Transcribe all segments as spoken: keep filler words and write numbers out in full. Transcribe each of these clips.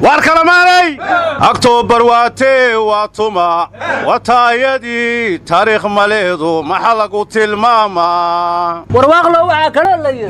واركلماني أكتوبر واتي واتما وتايدي تاريخ مليدو محلقو تلماما ورواقلو وعاكرا لي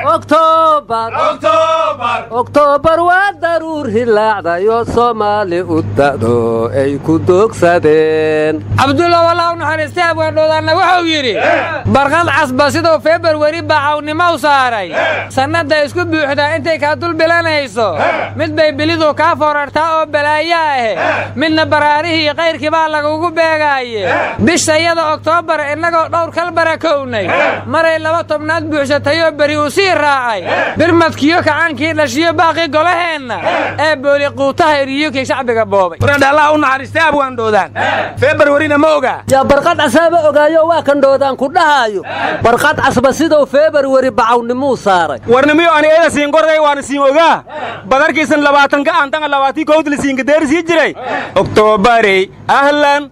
أكتوبر أكتوبر أكتوبر والضرور هلاعدا يو صومالي قدادو أي كدوك سادين عبد الله والله ونحرستي أبوان دودانا وحو يري برغال عصبا سيدو فبروري باعوني موساري سنة اسكو بيوحدا انتي كادول بلانيسو مد باي بليدو كافور ارتاو بلاياه من براريه غير كبال لغوغو بيغاي بيش سيادة أكتوبر إنكو دور كالبراكوني مري لبا طبناد بيوشتايو بريوسي راعي برمد كيوكا عنكي لشيو باقي قولهين اي بولي قوتها ريوكي شعبك بوبي ورد الله ونحرستي أبوان دودان فبرورينا موغا يا برقات عسابة اوغايو واكن دودان كودهايو برقات عصبا سيدو فبروري باعوني موساري ورنميو أنا إذا سينغوري وانا سينغوغا بدركيسن لباتنك أنتان لباتي كود لسينغ دير سيجري أكتوبري أهلا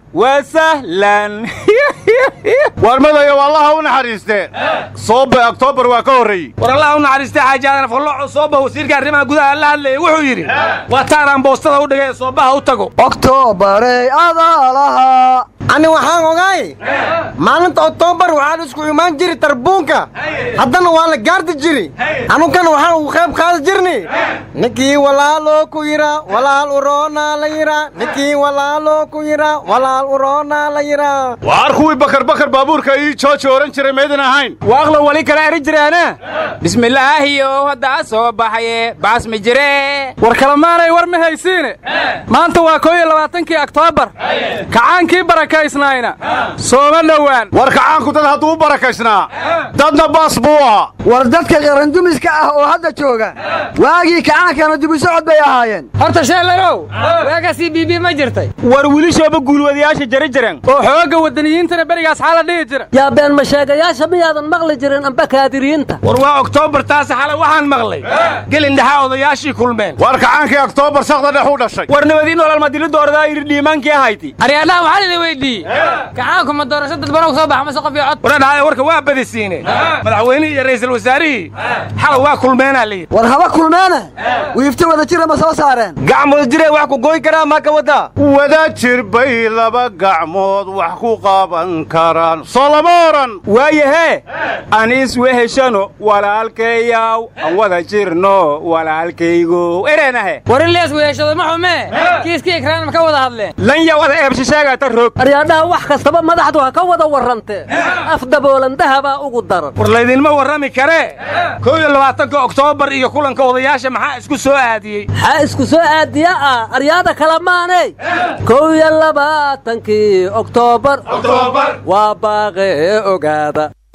وسهلا ورمضة يا والله ونحرستي صوب أكتوبر وكوري ور الله ونحرستي حاجانا فلو صوبه وسيركا ريما غدا الله اللي وحو يري واتاران بوسtada u dhigay soobaha u tago أكتوبري أضالها أنا وحان وغاي maalinta October waxaan isku imaan jiray tarbuunka haddana waa la gaardi jiray anu kan waxaan u qayb qaad jirnay ninkii walaalo ku yira walaal urona la yira ninkii walaalo ku yira walaal urona la yira واركوي بكر بكر بابوركا اي جوجو oran jiray meedan ahayn waaqlo wali kala eri jireena bismillaah iyo wada soo baxay baas mi jire war kala maanay war ma haysiine maanta waa koob iyo labaatankii October kacaankii barakaysnaayna sooma dhawaan war kacaanku dad haduu barakaysnaa dadna baas buu ahaa war dadka qarandumiska ah oo hadda jooga waagi kacaankana dib u socod bay ahaayeen horta sheelarow waaga C B B ma jirtay war wili shooba guulwadayaasha jari jireen oo xooga wadaniyiintana barigaas xaala dhigi jira yaa been ma sheegayaasha miyaadan maqli jirin amba kaadiriinta war waa October taas xala waxaan maqlay gelin dhaxa odayaashii kulmeen war kacaankii October saqda dhaxu dhashay war nabadiin walaal ma dili doorada ir dhiimankii ahayti ariyaalaha waxa la weydii kacaanku ma doorasho dad badan soo baxma saqaf iyo cod war dhahay warka waa badisiine madaxweynaha iyo ra'iisul wasaarihi xala waa kulmeen ali war haba kulmeena wiifta wada jira ma soo saareen gacmood jire wax ku gooy karaa ma ka wada wada jir bay laba gacmood wax ku qaban karaan Solomon waayahe anis weheshano walaalkeeyaw aan wada jirno walaalkeygo ereenahe war lees weeshado ma xume kiiskii ekraan ma ka wada hadleen lan ya wada eebshi sheega ta roog aryaadaha wax kastaba madaxdu ha ka wada warrante af daboolan dahaba ugu daran war leedin ma warrami kare koob iyo labaatanka October iyo kulanka odayaasha maxaa isku soo aadiyay ha isku soo aadiya aryaada kala maanay koob iyo labaatankii October October waa baaqe ogaada